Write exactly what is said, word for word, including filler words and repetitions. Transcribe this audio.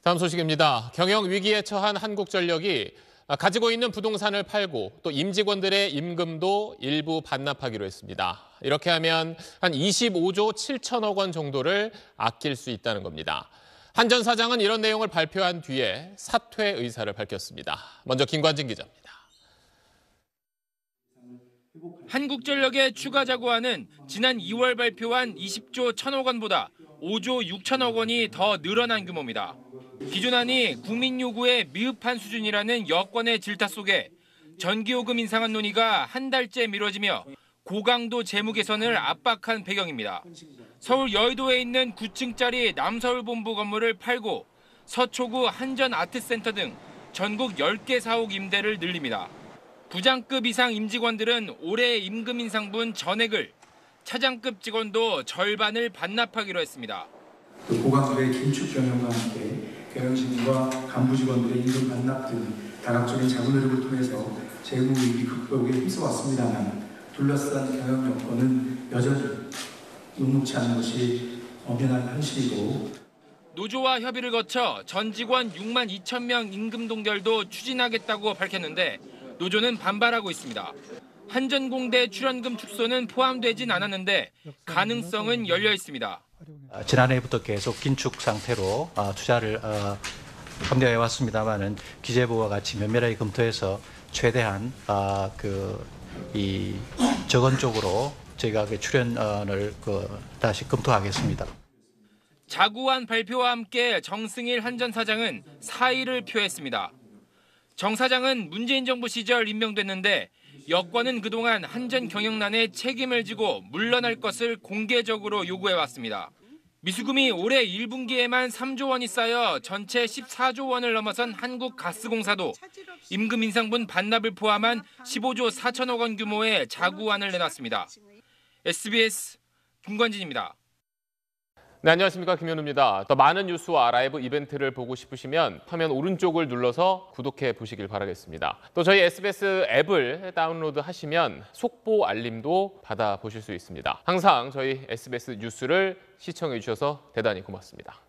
다음 소식입니다. 경영 위기에 처한 한국전력이 가지고 있는 부동산을 팔고 또 임직원들의 임금도 일부 반납하기로 했습니다. 이렇게 하면 한 이십오조 칠천억 원 정도를 아낄 수 있다는 겁니다. 한 전 사장은 이런 내용을 발표한 뒤에 사퇴 의사를 밝혔습니다. 먼저 김관진 기자입니다. 한국전력의 추가 자구안은 지난 이월 발표한 이십조 천억 원보다 오조 육천억 원이 더 늘어난 규모입니다. 기존안이 국민 요구에 미흡한 수준이라는 여권의 질타 속에 전기요금 인상안 논의가 한 달째 미뤄지며 고강도 재무 개선을 압박한 배경입니다. 서울 여의도에 있는 구 층짜리 남서울본부 건물을 팔고 서초구 한전아트센터 등 전국 열 개 사옥 임대를 늘립니다. 부장급 이상 임직원들은 올해 임금 인상분 전액을, 차장급 직원도 절반을 반납하기로 했습니다. 고강도의 긴축 경영과 함께 경영진과 간부 직원들의 임금 반납 등 다각적인 자구 노력을 통해서 재무 위기 극복에 힘써왔습니다만 둘러싼 경영 여건은 여전히 녹록치 않은 것이 엄연한 현실이고, 노조와 협의를 거쳐 전 직원 육만 이천 명 임금 동결도 추진하겠다고 밝혔는데 노조는 반발하고 있습니다. 한전공대 출연금 축소는 포함되진 않았는데 가능성은 열려 있습니다. 지난해부터 계속 긴축 상태로 투자를 검토해 왔습니다만은 기재부와 같이 면밀하게 검토해서 최대한 그 이 적은 쪽으로 저희가 그 출연을 그 다시 검토하겠습니다. 자구안 발표와 함께 정승일 한전 사장은 사의를 표했습니다. 정 사장은 문재인 정부 시절 임명됐는데 여권은 그동안 한전 경영난에 책임을 지고 물러날 것을 공개적으로 요구해왔습니다. 미수금이 올해 일 분기에만 삼조 원이 쌓여 전체 십사조 원을 넘어선 한국가스공사도 임금 인상분 반납을 포함한 십오조 사천억 원 규모의 자구안을 내놨습니다. 에스비에스 김관진입니다. 네, 안녕하십니까, 김현우입니다. 더 많은 뉴스와 라이브 이벤트를 보고 싶으시면 화면 오른쪽을 눌러서 구독해 보시길 바라겠습니다. 또 저희 에스비에스 앱을 다운로드 하시면 속보 알림도 받아보실 수 있습니다. 항상 저희 에스비에스 뉴스를 시청해 주셔서 대단히 고맙습니다.